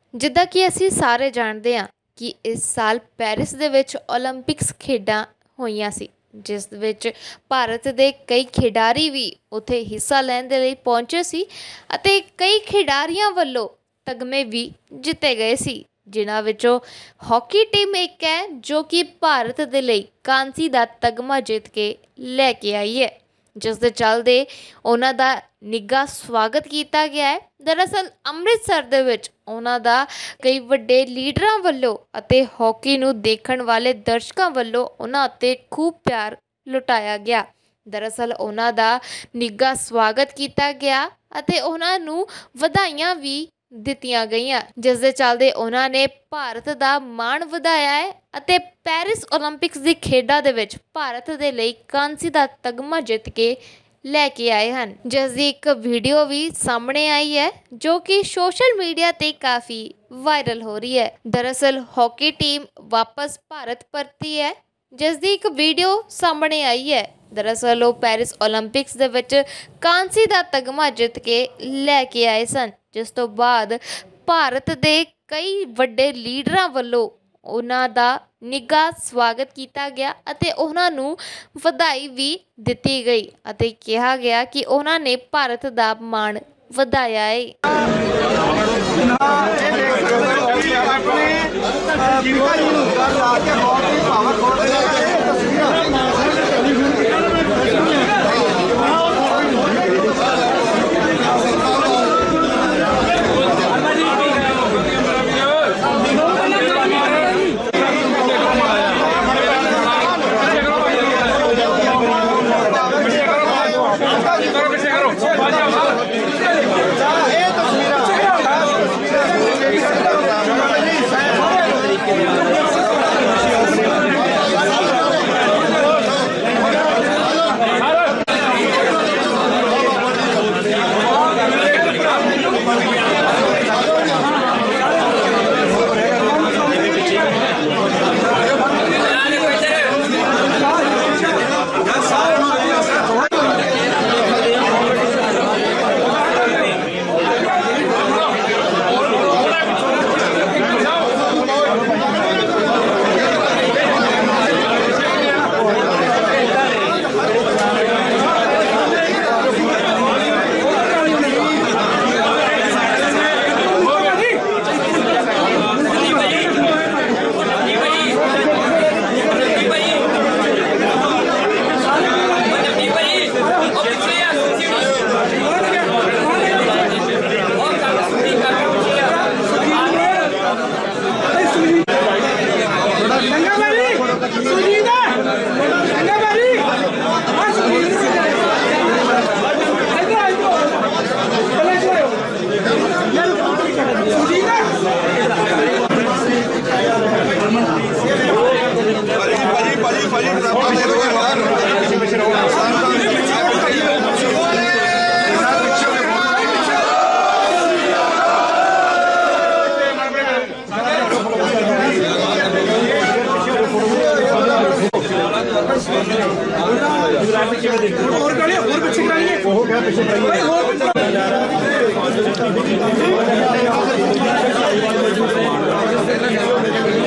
ਜਿੱਦਾਂ ਕਿ ਅਸੀਂ ਸਾਰੇ ਜਾਣਦੇ ਹਾਂ ਕਿ ਇਸ ਸਾਲ ਪੈਰਿਸ ਦੇ ਵਿੱਚ ਓਲੰਪਿਕਸ ਖੇਡਾਂ ਹੋਈਆਂ ਸੀ, ਜਿਸ ਵਿੱਚ ਭਾਰਤ ਦੇ ਕਈ ਖਿਡਾਰੀ ਵੀ ਉੱਥੇ ਹਿੱਸਾ ਲੈਣ ਦੇ ਲਈ ਪਹੁੰਚੇ ਸੀ ਅਤੇ ਕਈ ਖਿਡਾਰੀਆਂ ਵੱਲੋਂ ਤਗਮੇ ਵੀ ਜਿੱਤੇ ਗਏ ਸੀ, ਜਿਨ੍ਹਾਂ ਵਿੱਚੋਂ ਹਾਕੀ ਟੀਮ ਇੱਕ ਹੈ ਜੋ ਕਿ ਭਾਰਤ ਦੇ ਲਈ ਕਾਂਸੀ ਦਾ ਤਗਮਾ ਜਿੱਤ ਕੇ ਲੈ ਕੇ ਆਈ ਹੈ, ਜਿਸ ਦੇ ਚੱਲਦੇ ਉਹਨਾਂ ਦਾ ਨਿੱਘਾ ਸਵਾਗਤ ਕੀਤਾ ਗਿਆ ਹੈ। ਦਰਅਸਲ ਅੰਮ੍ਰਿਤਸਰ ਦੇ ਵਿੱਚ ਉਹਨਾਂ ਦਾ ਕਈ ਵੱਡੇ ਲੀਡਰਾਂ ਵੱਲੋਂ ਅਤੇ ਹਾਕੀ ਨੂੰ ਦੇਖਣ ਵਾਲੇ ਦਰਸ਼ਕਾਂ ਵੱਲੋਂ ਉਹਨਾਂ ਉੱਤੇ ਖੂਬ ਪਿਆਰ ਲੁਟਾਇਆ ਗਿਆ। ਦਰਅਸਲ ਉਹਨਾਂ ਦਾ ਨਿੱਘਾ ਸਵਾਗਤ ਕੀਤਾ ਗਿਆ ਅਤੇ ਉਹਨਾਂ ਨੂੰ ਵਧਾਈਆਂ ਵੀ ਦਿੱਤੀਆਂ ਗਈਆਂ, ਜਿਸ ਦੇ ਚੱਲਦੇ ਉਹਨਾਂ ਨੇ ਭਾਰਤ ਦਾ ਮਾਣ ਵਧਾਇਆ ਹੈ ਅਤੇ ਪੈਰਿਸ ਓਲੰਪਿਕਸ ਦੀ ਖੇਡਾਂ ਦੇ ਵਿੱਚ ਭਾਰਤ ਦੇ ਲਈ ਕਾਂਸੀ ਦਾ ਤਗਮਾ ਜਿੱਤ ਕੇ ਲੈ ਕੇ ਆਏ ਹਨ, ਜਿਸ ਦੀ ਇੱਕ ਵੀਡੀਓ ਵੀ ਸਾਹਮਣੇ ਆਈ ਹੈ ਜੋ ਕਿ ਸੋਸ਼ਲ ਮੀਡੀਆ ਤੇ ਕਾਫੀ ਵਾਇਰਲ ਹੋ ਰਹੀ ਹੈ। ਦਰਅਸਲ ਹਾਕੀ ਟੀਮ ਵਾਪਸ ਭਾਰਤ ਪਰਤੀ ਹੈ, ਜਿਸ ਦੀ ਇੱਕ ਵੀਡੀਓ ਸਾਹਮਣੇ ਆਈ ਹੈ। ਦਰਅਸਲ ਉਹ ਪੈਰਿਸ ਓਲੰਪਿਕਸ ਦੇ ਵਿੱਚ ਕਾਂਸੀ ਦਾ ਤਗਮਾ ਜਿੱਤ ਕੇ ਲੈ ਕੇ ਆਏ ਸਨ, ਜਿਸ ਤੋਂ ਬਾਅਦ ਭਾਰਤ ਦੇ ਕਈ ਵੱਡੇ ਲੀਡਰਾਂ ਵੱਲੋਂ ਉਹਨਾਂ ਦਾ ਨਿੱਘਾ ਸਵਾਗਤ ਕੀਤਾ ਗਿਆ ਅਤੇ ਉਹਨਾਂ ਨੂੰ ਵਧਾਈ ਵੀ ਦਿੱਤੀ ਗਈ ਅਤੇ ਕਿਹਾ ਗਿਆ ਕਿ ਉਹਨਾਂ ਨੇ ਭਾਰਤ ਦਾ ਮਾਣ ਵਧਾਇਆ ਹੈ। और